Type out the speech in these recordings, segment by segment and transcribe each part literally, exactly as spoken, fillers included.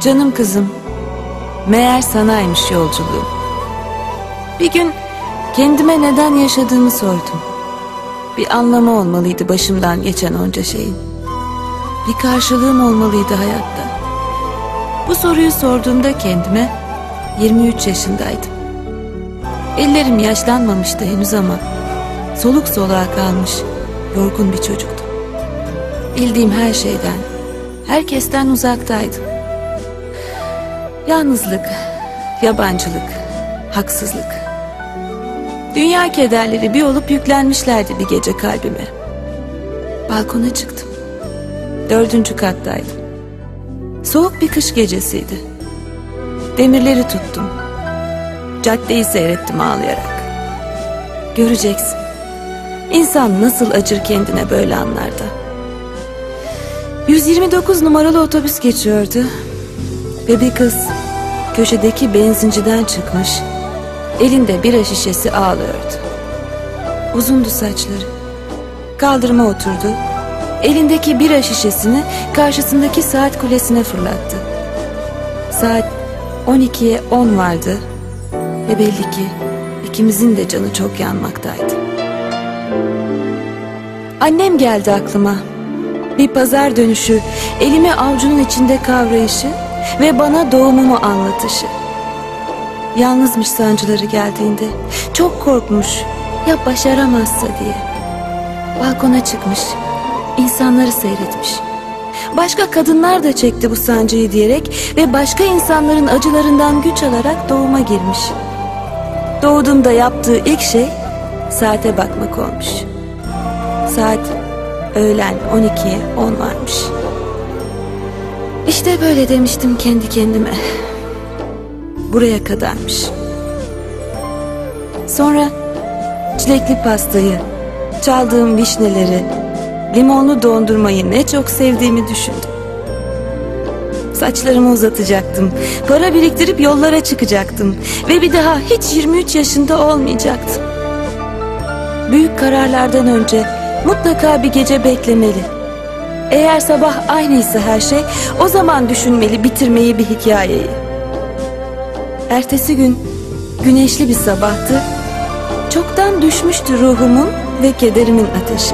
Canım kızım, meğer sanaymış yolculuğum. Bir gün kendime neden yaşadığımı sordum. Bir anlamı olmalıydı başımdan geçen onca şeyin. Bir karşılığım olmalıydı hayatta. Bu soruyu sorduğumda kendime yirmi üç yaşındaydım. Ellerim yaşlanmamıştı henüz ama soluk soluğa kalmış yorgun bir çocuktum. Bildiğim her şeyden, herkesten uzaktaydım. Yalnızlık, yabancılık, haksızlık. Dünya kederleri bir olup yüklenmişlerdi bir gece kalbime. Balkona çıktım. Dördüncü kattaydım. Soğuk bir kış gecesiydi. Demirleri tuttum. Caddeyi seyrettim ağlayarak. Göreceksin. İnsan nasıl acır kendine böyle anlarda. yüz yirmi dokuz numaralı otobüs geçiyordu. Ve bir kız köşedeki benzinciden çıkmış, elinde bira şişesi ağlıyordu. Uzundu saçları. Kaldırıma oturdu. Elindeki bira şişesini karşısındaki saat kulesine fırlattı. Saat on ikiye on vardı. Ve belli ki ikimizin de canı çok yanmaktaydı. Annem geldi aklıma. Bir pazar dönüşü, elimi avucunun içinde kavrayışı ve bana doğumumu anlatışı. Yalnızmış sancıları geldiğinde. Çok korkmuş, ya başaramazsa diye. Balkona çıkmış, insanları seyretmiş. Başka kadınlar da çekti bu sancıyı diyerek ve başka insanların acılarından güç alarak doğuma girmiş. Doğduğumda yaptığı ilk şey saate bakmak olmuş. Saat öğlen on ikiye on varmış. İşte böyle demiştim kendi kendime. Buraya kadarmış. Sonra çilekli pastayı, çaldığım vişneleri, limonlu dondurmayı ne çok sevdiğimi düşündüm. Saçlarımı uzatacaktım, para biriktirip yollara çıkacaktım ve bir daha hiç yirmi üç yaşında olmayacaktım. Büyük kararlardan önce mutlaka bir gece beklemeli. Eğer sabah aynıysa her şey, o zaman düşünmeli bitirmeyi bir hikayeyi. Ertesi gün güneşli bir sabahtı. Çoktan düşmüştü ruhumun ve kederimin ateşi.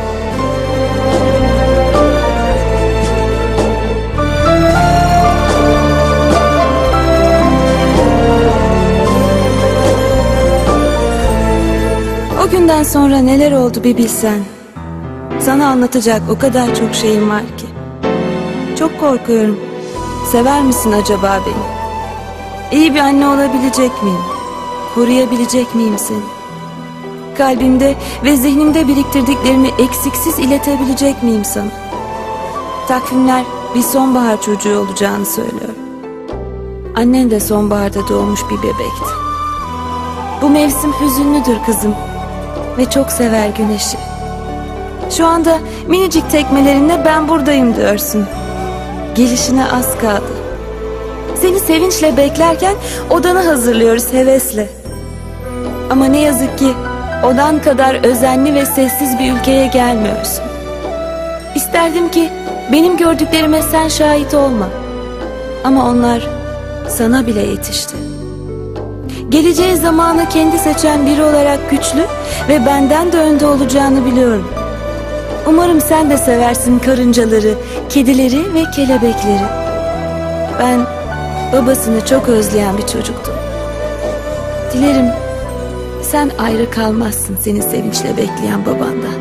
O günden sonra neler oldu bir bilsen. Sana anlatacak o kadar çok şeyim var ki. Çok korkuyorum. Sever misin acaba beni? İyi bir anne olabilecek miyim? Koruyabilecek miyim seni? Kalbimde ve zihnimde biriktirdiklerimi eksiksiz iletebilecek miyim sana? Takvimler bir sonbahar çocuğu olacağını söylüyor. Annen de sonbaharda doğmuş bir bebekti. Bu mevsim hüzünlüdür kızım ve çok sever güneşi. Şu anda minicik tekmelerinle ben buradayım diyorsun. Gelişine az kaldı. Seni sevinçle beklerken odanı hazırlıyoruz hevesle. Ama ne yazık ki odan kadar özenli ve sessiz bir ülkeye gelmiyorsun. İsterdim ki benim gördüklerime sen şahit olma. Ama onlar sana bile yetişti. Geleceği zamanı kendi seçen biri olarak güçlü ve benden de önde olacağını biliyorum. Umarım sen de seversin karıncaları, kedileri ve kelebekleri. Ben babasını çok özleyen bir çocuktum. Dilerim sen ayrı kalmazsın seni sevinçle bekleyen babandan.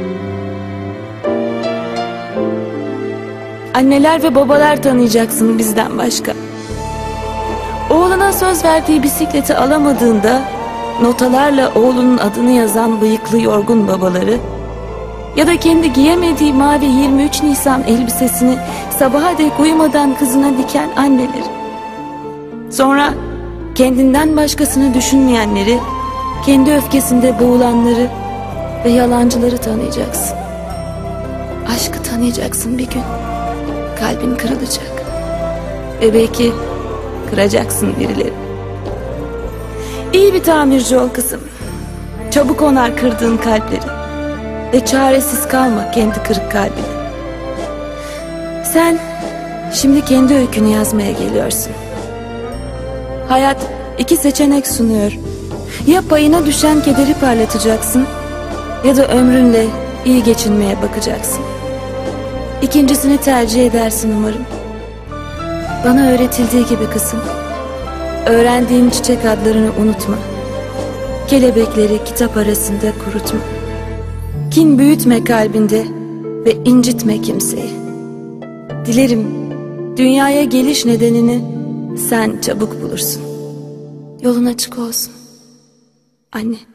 Anneler ve babalar tanıyacaksın bizden başka. Oğluna söz verdiği bisikleti alamadığında notalarla oğlunun adını yazan bıyıklı yorgun babaları ya da kendi giyemediği mavi yirmi üç Nisan elbisesini sabaha dek uyumadan kızına diken anneleri. Sonra kendinden başkasını düşünmeyenleri, kendi öfkesinde boğulanları ve yalancıları tanıyacaksın. Aşkı tanıyacaksın bir gün. Kalbin kırılacak. Ve belki kıracaksın birileri. İyi bir tamirci ol kızım. Çabuk onar kırdığın kalpleri. Ve çaresiz kalma kendi kırık kalbine. Sen Şimdi kendi öykünü yazmaya geliyorsun. Hayat iki seçenek sunuyor. Ya payına düşen kederi parlatacaksın ya da ömrünle iyi geçinmeye bakacaksın. İkincisini tercih edersin umarım. Bana öğretildiği gibi kızım. Öğrendiğin çiçek adlarını unutma. Kelebekleri kitap arasında kurutma. Kin büyütme kalbinde ve incitme kimseyi. Dilerim dünyaya geliş nedenini sen çabuk bulursun. Yolun açık olsun. Anne.